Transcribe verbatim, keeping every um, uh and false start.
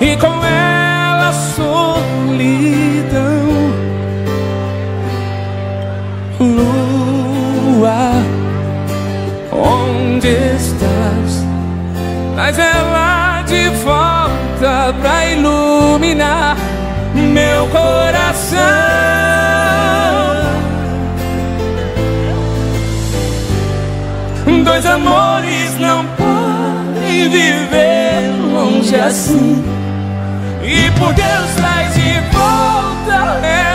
e com ela a solidão. Lua, onde estás? Traz ela de volta pra iluminar meu coração. Dois amores não podem viver longe assim, e por Deus traz de volta ela.